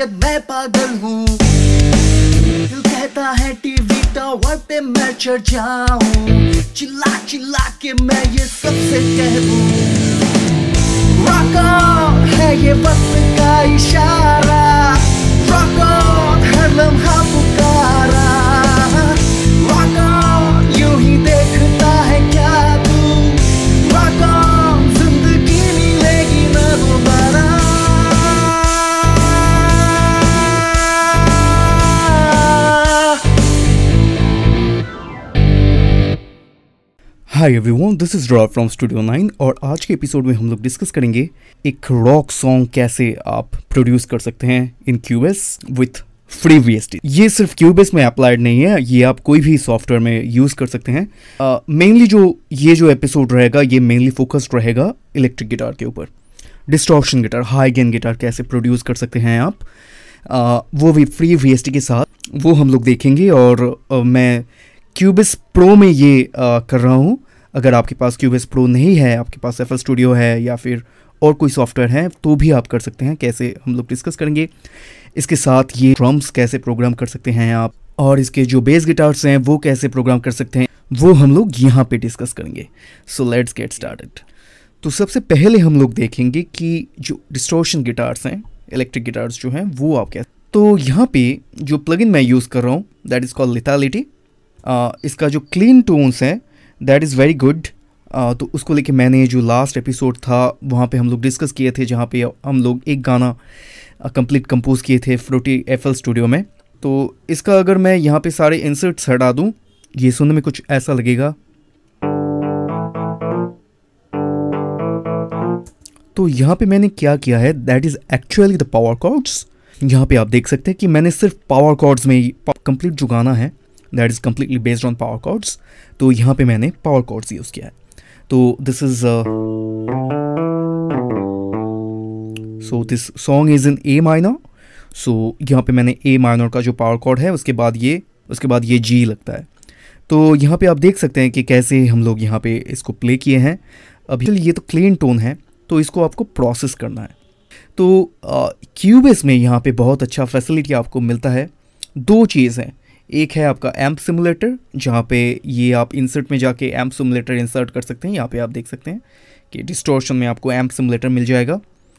शायद मैं पागल हूँ। दिल कहता है टीवी टावर पे मैं चढ़ जाऊं, चिल्ला चिल्ला के मैं ये सबसे कह दूं। रॉक ऑन है ये वक्त का इशारा, रॉक ऑन हर लम्हा पुकारा, रॉक ऑन यूं ही देखता है क्या तू, रॉक ऑन जिंदगी मिलेगी ना दोबारा। Hi everyone, this is Raw from studio 9 और आज के एपिसोड में हम लोग डिस्कस करेंगे एक रॉक सॉन्ग कैसे आप प्रोड्यूस कर सकते हैं in Cubase with free VST. ये सिर्फ क्यूबेस में अप्लाइड नहीं है, ये आप कोई भी सॉफ्टवेयर में यूज़ कर सकते हैं। मेनली जो एपिसोड रहेगा ये मेनली फोकस्ड रहेगा इलेक्ट्रिक गिटार के ऊपर। Distortion guitar, high gain guitar कैसे प्रोड्यूस कर सकते हैं आप, वो भी फ्री वीएसटी के साथ, वो हम लोग देखेंगे। और मैं क्यूबेस प्रो में ये कर रहा हूँ। अगर आपके पास क्यूबेस प्रो नहीं है, आपके पास FL स्टूडियो है या फिर और कोई सॉफ्टवेयर है तो भी आप कर सकते हैं। कैसे हम लोग डिस्कस करेंगे। इसके साथ ये ड्रम्स कैसे प्रोग्राम कर सकते हैं आप, और इसके जो बेस गिटार्स हैं वो कैसे प्रोग्राम कर सकते हैं, वो हम लोग यहाँ पे डिस्कस करेंगे। So let's get started. तो सबसे पहले हम लोग देखेंगे कि जो डिस्टॉर्शन गिटार्स हैं, इलेक्ट्रिक गिटार्स जो हैं वो आप कैसे। तो यहाँ पे जो प्लगइन मैं यूज़ कर रहा हूँ दैट इज़ कॉल्ड लिथालिटी। इसका जो क्लीन टोन्स है दैट इज़ वेरी गुड। तो उसको लेके मैंने जो लास्ट एपिसोड था वहाँ पे हम लोग डिस्कस किए थे, जहाँ पे हम लोग एक गाना कंप्लीट कंपोज किए थे फ्रूटी FL स्टूडियो में। तो इसका अगर मैं यहाँ पे सारे इंसर्ट्स हटा दूँ, ये सुनने में कुछ ऐसा लगेगा। तो यहाँ पे मैंने क्या किया है that is actually the power chords. यहाँ पे आप देख सकते हैं कि मैंने सिर्फ पावर कॉर्ड्स में कंप्लीट जो गाना है that is completely based on power chords. तो यहाँ पे मैंने पावर कॉर्ड्स यूज़ किया है। तो this is so this song is in A minor. सो यहाँ पे मैंने A माइनर का जो पावर कॉर्ड है उसके बाद ये G लगता है। तो यहाँ पे आप देख सकते हैं कि कैसे हम लोग यहाँ पे इसको प्ले किए हैं। अभी ये तो क्लीन टोन है, तो इसको आपको प्रोसेस करना है। तो क्यूबेस में यहाँ पे बहुत अच्छा फैसिलिटी आपको मिलता है। दो चीज़ हैं, एक है आपका एम्प सिमुलेटर, जहाँ पे ये आप इंसर्ट में जाके एम्प सिमुलेटर इंसर्ट कर सकते हैं। यहाँ पे आप देख सकते हैं कि डिस्टॉर्शन में आपको एम्प सिमुलेटर मिल जाएगा।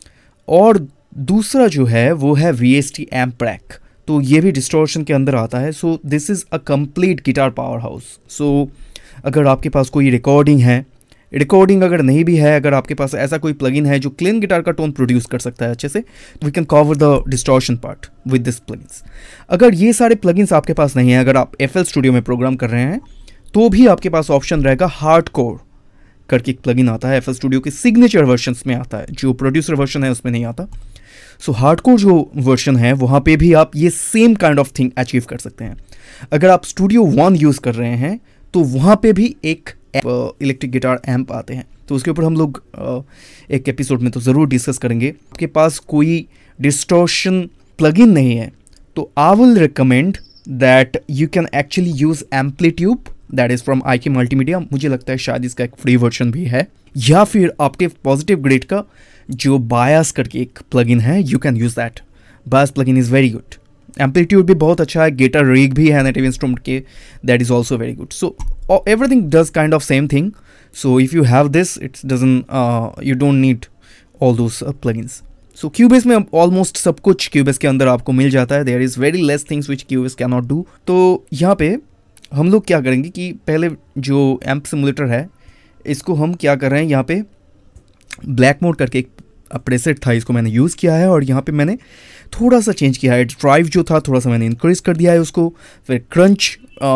और दूसरा जो है वो है VST एम्प रैक, तो ये भी डिस्टॉर्शन के अंदर आता है। So this is a complete guitar powerhouse. सो अगर आपके पास कोई रिकॉर्डिंग अगर नहीं भी है, अगर आपके पास ऐसा कोई प्लगइन है जो क्लीन गिटार का टोन प्रोड्यूस कर सकता है अच्छे से, we can cover the distortion part with this plugins. अगर ये सारे प्लगइन्स आपके पास नहीं है, अगर आप FL स्टूडियो में प्रोग्राम कर रहे हैं, तो भी आपके पास ऑप्शन रहेगा हार्डकोर करके एक प्लगइन आता है। FL स्टूडियो के सिग्नेचर वर्जन्स में आता है, जो प्रोड्यूसर वर्जन है उसमें नहीं आता। सो हार्डकोर जो वर्जन है वहाँ पे भी आप ये same kind of thing achieve कर सकते हैं। अगर आप स्टूडियो 1 यूज़ कर रहे हैं तो वहाँ पे भी एक इलेक्ट्रिक गिटार एम्प आते हैं, तो उसके ऊपर हम लोग एक एपिसोड में तो ज़रूर डिस्कस करेंगे। आपके पास कोई डिस्टॉर्शन प्लगइन नहीं है तो I will recommend that you can actually use AmpliTube, that is from IK multimedia. मुझे लगता है शायद इसका एक फ्री वर्जन भी है, या फिर ऑक्टेव पॉजिटिव ग्रेड का जो बायस करके एक प्लगइन है, you can use that. Bias plugin is very good. Amplitude भी बहुत अच्छा है, गिटार रिग भी है नेटिव इंस्ट्रूमेंट के, that is also very good. So everything does kind of same thing. So if you have this, it doesn't you don't need all those plugins. So Cubase में almost सब कुछ Cubase के अंदर आपको मिल जाता है। There is very less things which Cubase cannot do. तो यहाँ पे हम लोग क्या करेंगे कि पहले जो एम्प सिमुलेटर है इसको हम क्या कर रहे हैं, यहाँ पे ब्लैक मोड करके एक प्रेसेट था, इसको मैंने यूज़ किया है और यहाँ पे मैंने थोड़ा सा चेंज किया है। ड्राइव जो था थोड़ा सा मैंने इंक्रीज़ कर दिया है उसको। फिर क्रंच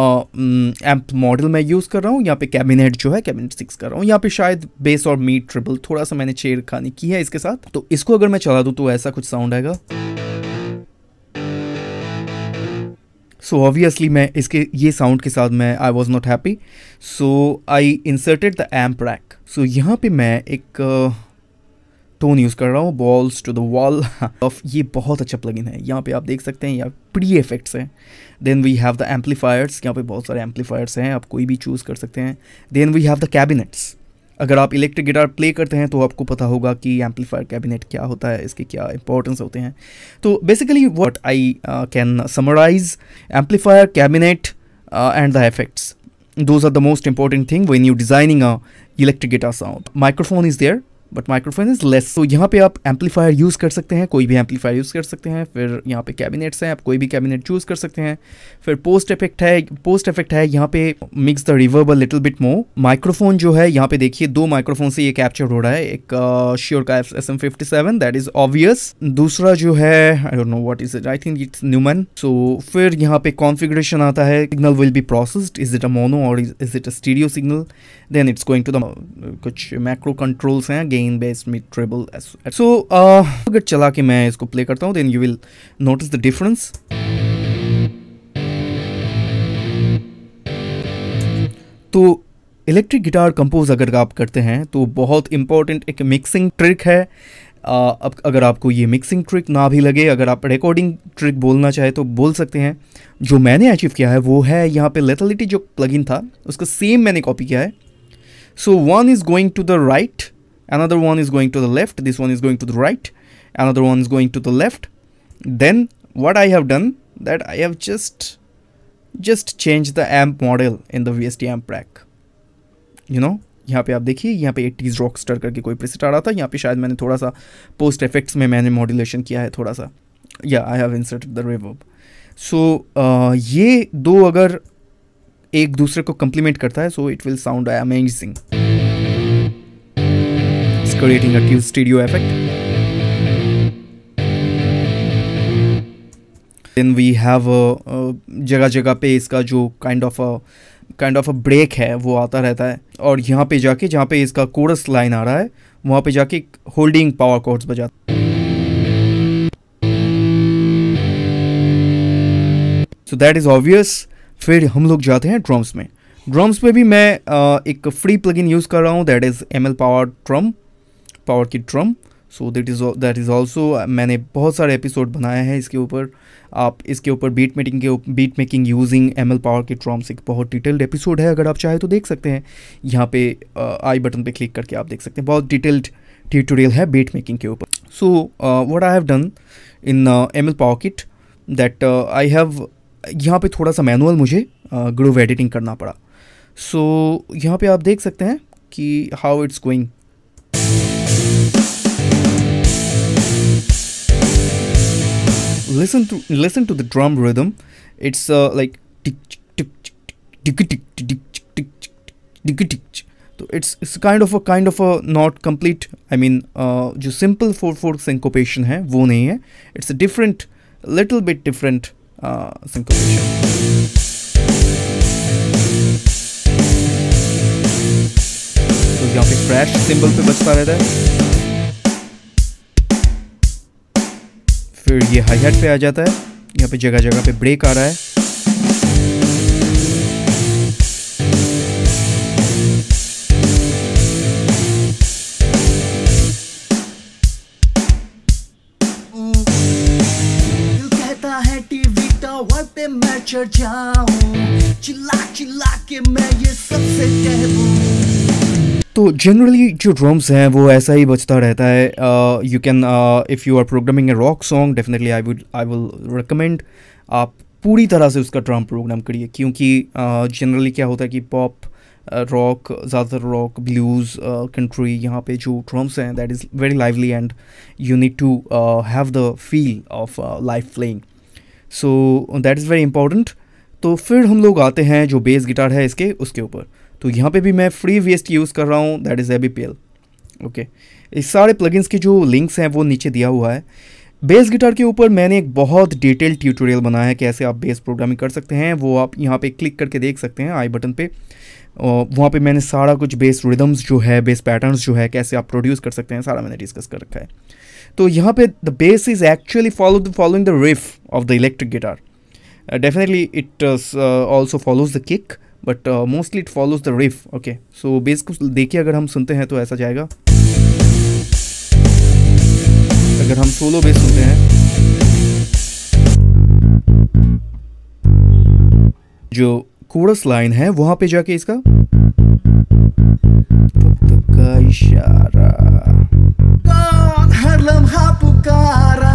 एम्प मॉडल मैं यूज़ कर रहा हूँ। यहाँ पे कैबिनेट जो है कैबिनेट 6 कर रहा हूँ। यहाँ पे शायद बेस और मीट ट्रिपल थोड़ा सा मैंने छेड़खानी की है इसके साथ। तो इसको अगर मैं चला दूँ तो ऐसा कुछ साउंड आएगा। सो ऑब्वियसली मैं इसके ये साउंड के साथ मैं I was not happy, so I inserted the amp rack. So यहाँ पे मैं एक टोन यूज़ कर रहा हूँ, balls to the wall off. ये बहुत अच्छा प्लगइन है। यहाँ पे आप देख सकते हैं यहाँ प्री इफेक्ट्स हैं। Then we have the amplifiers, यहाँ पे बहुत सारे एम्पलीफायर्स हैं, आप कोई भी चूज़ कर सकते हैं। Then we have the cabinets. अगर आप इलेक्ट्रिक गिटार प्ले करते हैं तो आपको पता होगा कि एम्पलीफायर कैबिनेट क्या होता है, इसके क्या इंपॉर्टेंस होते हैं। तो basically what I can summarize, amplifier cabinet and the effects, those are the most important thing when you designing a electric guitar sound. Microphone is there but microphone is less. तो यहाँ पे आप amplifier use कर सकते हैं, कोई भी amplifier use कर सकते हैं। फिर यहाँ पे कैबिनेट्स हैं, आप कोई भी कैबिनेट चूज़ कर सकते हैं। फिर पोस्ट इफेक्ट है यहाँ पे mix the reverb a little bit more. Microphone जो है यहाँ पे देखिए 2 माइक्रोफोन से ये कैप्चर हो रहा है, एक श्योर का SM57 दैट इज़ ऑब्वियस, दूसरा जो है I don't know what is it, I think it's Neumann. So फिर यहाँ पे कॉन्फ़िगरेशन आता है, signal will be processed, is it a mono or is it a stereo signal, then it's going to the कुछ macro controls हैं, gain, bass, mid, treble. So अगर चला के मैं इसको प्ले करता हूँ, then you will notice the difference. तो इलेक्ट्रिक गिटार कंपोज अगर आप करते हैं तो बहुत इंपॉर्टेंट एक मिक्सिंग ट्रिक है। अब अगर आपको ये मिक्सिंग ट्रिक ना भी लगे, अगर आप रिकॉर्डिंग ट्रिक बोलना चाहे तो बोल सकते हैं। जो मैंने अचीव किया है वो है यहाँ पे लेथलिटी जो प्लगइन था उसका सेम मैंने कॉपी किया है। So one is going to the right, another one is going to the left, this one is going to the right, another one is going to the left. Then what I have done that I have just changed the amp model in the VST amp rack, you know। यहाँ पे आप देखिए, यहाँ पे 80s rockstar करके कोई preset आ रहा था, यहाँ पे शायद मैंने थोड़ा सा पोस्ट इफेक्ट्स में मैंने मॉड्यूलेशन किया है थोड़ा सा, या I have inserted the reverb. So ये दो अगर एक दूसरे को कम्प्लीमेंट करता है, so it will sound amazing, creating a cute stereo effect. Then we have जगह जगह पे इसका जो kind of a break है वो आता रहता है, और यहाँ पे जाके जहाँ पे इसका कोरस लाइन आ रहा है वहाँ पे जाके होल्डिंग पावर कॉर्ड्स बजाता है। So that is obvious। फिर हम लोग जाते हैं ड्रम्स में। ड्रम्स पे भी मैं एक फ्री प्लगइन यूज़ कर रहा हूँ, दैट इज़ ML पावर की drum. So that is also, मैंने बहुत सारे एपिसोड बनाए हैं इसके ऊपर। आप इसके ऊपर beat making using ML power की ड्रम्स एक बहुत डिटेल्ड एपिसोड है, अगर आप चाहे तो देख सकते हैं। यहाँ पे आई बटन पे क्लिक करके आप देख सकते हैं, बहुत डिटेल्ड ट्यूटोरियल है बीट मेकिंग के ऊपर। So what I have done in ML power kit that I have, यहाँ पे थोड़ा सा मैनुअल मुझे ग्रूव एडिटिंग करना पड़ा। सो यहाँ पे आप देख सकते हैं कि how it's going. Listen to the drum rhythm. It's like tick tick tick tick tick tick tick tick tick. So it's kind of a not complete. I mean, जो simple 4/4 syncopation है वो नहीं है. It's a different, little bit different syncopation. तो यहाँ पे crash symbol पे बजता रहता है, फिर ये हाई हैट पे आ जाता है, यहाँ पे जगह जगह पे ब्रेक आ रहा है। दिल कहता है टीवी टावर पे मैं चढ़ जाऊं, चिल्ला चिल्ला के मैं ये सबसे कह दूं। तो जनरली जो ड्रम्स हैं वो ऐसा ही बजता रहता है। You can, if you are programming a rock song, definitely I will recommend आप पूरी तरह से उसका ड्रम प्रोग्राम करिए, क्योंकि जनरली क्या होता है कि पॉप, रॉक, ज़्यादातर रॉक, ब्लूज़, कंट्री, यहाँ पे जो ड्रम्स हैं that is very lively and you need to have the feel of live playing. So that is very important. तो फिर हम लोग आते हैं जो बेस गिटार है इसके उसके ऊपर। तो यहाँ पे भी मैं फ्री VST यूज़ कर रहा हूँ, दैट इज़ ABPL। ओके, इस सारे प्लगइन्स के जो लिंक्स हैं वो नीचे दिया हुआ है। बेस गिटार के ऊपर मैंने एक बहुत डिटेल ट्यूटोरियल बनाया है कैसे आप बेस प्रोग्रामिंग कर सकते हैं, वो आप यहाँ पे क्लिक करके देख सकते हैं आई बटन पे। वहाँ पे मैंने सारा कुछ बेस रिदम्स जो है, बेस पैटर्न्स जो है, कैसे आप प्रोड्यूस कर सकते हैं, सारा मैंने डिस्कस कर रखा है। तो यहाँ पे the bass is actually following the riff of the electric guitar. Definitely it also follows the kick, but mostly it follows the riff. Okay, so bass को देखिए, अगर हम सुनते हैं तो ऐसा जाएगा। अगर हम सोलो बेस सुनते हैं, जो कोरस लाइन है वहां पे जाके इसका का इशारा, कौन हर लम्हा पुकारा।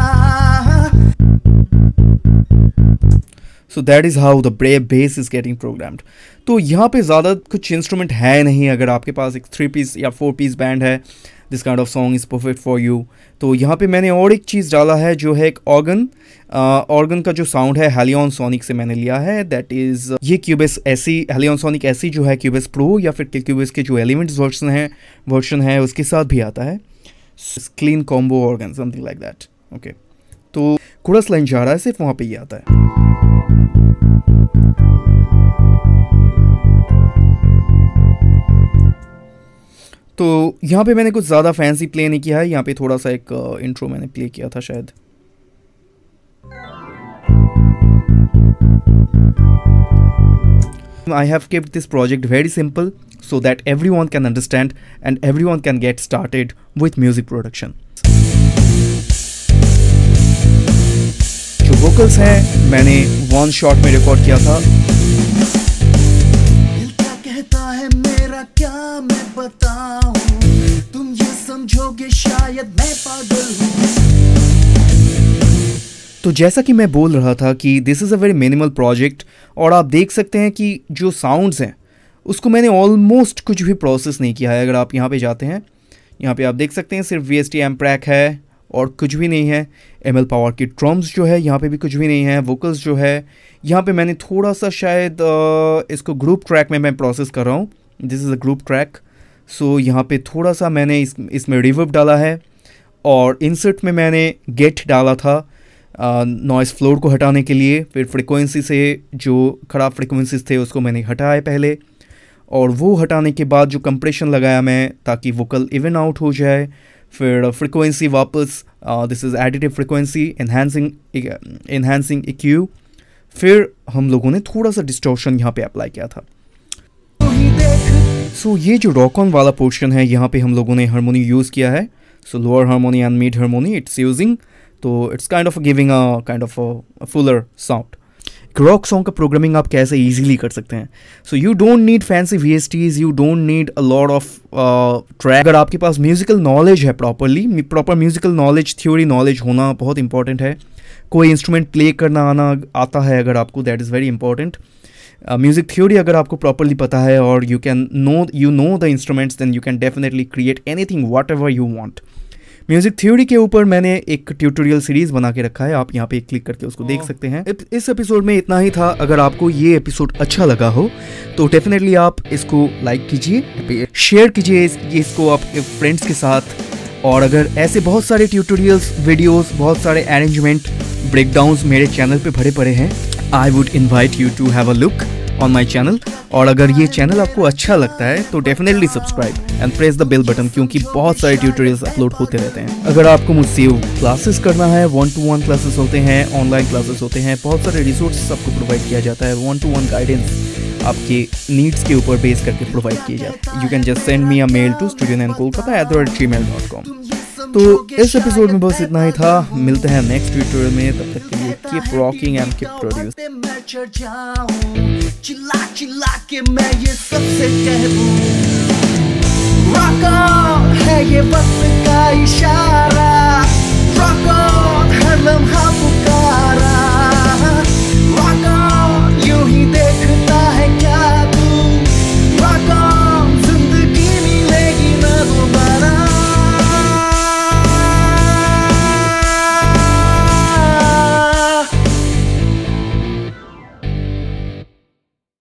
So that is how the bass is getting programmed. तो यहाँ पे ज़्यादा कुछ इंस्ट्रूमेंट है नहीं। अगर आपके पास एक 3 पीस या 4 पीस बैंड है, this kind of song is perfect for you. तो यहाँ पे मैंने और एक चीज़ डाला है जो है एक ऑर्गन का जो साउंड है हेलियन सोनिक से मैंने लिया है। दैट इज़ ये Cubase SE, HALion Sonic SE जो है क्यूबेस प्रो या फिर क्यूबेस के जो एलिमेंट्स वर्जन है उसके साथ भी आता है। Clean combo organ something like that. Okay, तो कोरस लाइन जा रहा है, सिर्फ वहाँ पे ही आता है। तो यहाँ पे मैंने कुछ ज़्यादा फैंसी प्ले नहीं किया है। यहाँ पे थोड़ा सा एक इंट्रो मैंने प्ले किया था शायद। I have kept this project very simple so that everyone can understand and everyone can get started with music production. जो vocals हैं मैंने one shot में रिकॉर्ड किया था। दिल क्या कहता है मेरा क्या मैं बताऊं, तुम ये समझोगे शायद मैं पागल हूं। तो जैसा कि मैं बोल रहा था कि this is a very minimal project, और आप देख सकते हैं कि जो साउंड्स हैं उसको मैंने ऑलमोस्ट कुछ भी प्रोसेस नहीं किया है। अगर आप यहाँ पे जाते हैं, यहाँ पे आप देख सकते हैं सिर्फ VST एम्पैक है और कुछ भी नहीं है। ML पावर की ड्रम्स जो है यहाँ पे भी कुछ भी नहीं है। वोकल्स जो है यहाँ पे मैंने थोड़ा सा शायद इसको ग्रुप ट्रैक में मैं प्रोसेस कर रहा हूँ। This is a group track. So यहाँ पे थोड़ा सा मैंने इसमें रिवर्ब डाला है और इंसर्ट में मैंने गेट डाला था नॉइस फ्लोर को हटाने के लिए। फिर फ्रिक्वेंसी से जो ख़राब फ्रिक्वेंसीज थे उसको मैंने हटाया पहले, और वो हटाने के बाद जो कंप्रेशन लगाया मैं ताकि वोकल इवन आउट हो जाए। फिर फ्रिक्वेंसी वापस, this is additive frequency enhancing EQ। फिर हम लोगों ने थोड़ा सा डिस्टॉर्शन यहाँ पे अप्लाई किया था। सो ये जो रॉक ऑन वाला पोर्शन है यहाँ पे हम लोगों ने हारमोनी यूज़ किया है। So lower harmony and mid harmony it's using, तो it's kind of giving a kind of a fuller sound. Rock song का प्रोग्रामिंग आप कैसे इजीली कर सकते हैं। So you don't need fancy VSTs, you don't need a lot of track. अगर आपके पास म्यूजिकल नॉलेज है, proper musical knowledge, theory knowledge होना बहुत इंपॉर्टेंट है। कोई इंस्ट्रूमेंट प्ले करना आता है अगर आपको, that is very important. Music theory अगर आपको प्रॉपरली पता है और you know the instruments, then you can definitely create anything whatever you want. Music theory के ऊपर मैंने एक ट्यूटोरियल सीरीज बना के रखा है, आप यहाँ पे क्लिक करके उसको देख सकते हैं। इस एपिसोड में इतना ही था। अगर आपको ये एपिसोड अच्छा लगा हो तो डेफिनेटली आप इसको लाइक कीजिए, शेयर कीजिए इसको आप फ्रेंड्स के साथ। और अगर ऐसे बहुत सारे ट्यूटोरियल्स, वीडियोस, बहुत सारे अरेंजमेंट, ब्रेकडाउन्स मेरे चैनल पे भरे पड़े हैं, I would invite you to have a look on my channel. और अगर ये चैनल आपको अच्छा लगता है तो definitely subscribe and press the bell button, क्योंकि बहुत सारे ट्यूटोरियल्स अपलोड होते रहते हैं। अगर आपको मुझसे क्लासेस करना है, 1-to-1 क्लासेस होते हैं, ऑनलाइन क्लासेस होते हैं, बहुत सारे रिसोर्सेस आपको प्रोवाइड किया जाता है। 1-to-1 गाइडेंस आपके नीड्स के ऊपर बेस करके प्रोवाइड किए जाते हैं। You can just send me a mail to studio9kolkata@gmail.com। तो इस एपिसोड में बस इतना ही था। मिलते हैं नेक्स्ट ट्यूटोरियल में, तब तक के लिए keep rocking and keep producing. मैं चढ़ जाऊं, चिल्ला चिल्ला के मैं ये सबसे कह दूं, रॉक ऑन है ये वक्त का इशारा।